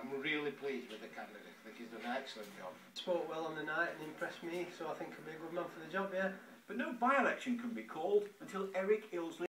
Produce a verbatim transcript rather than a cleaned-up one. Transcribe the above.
I'm really pleased with the candidate. I think he's done an excellent job. Spoke well on the night and impressed me, so I think he'll be a good man for the job, yeah. But no by-election can be called until Eric Ilsley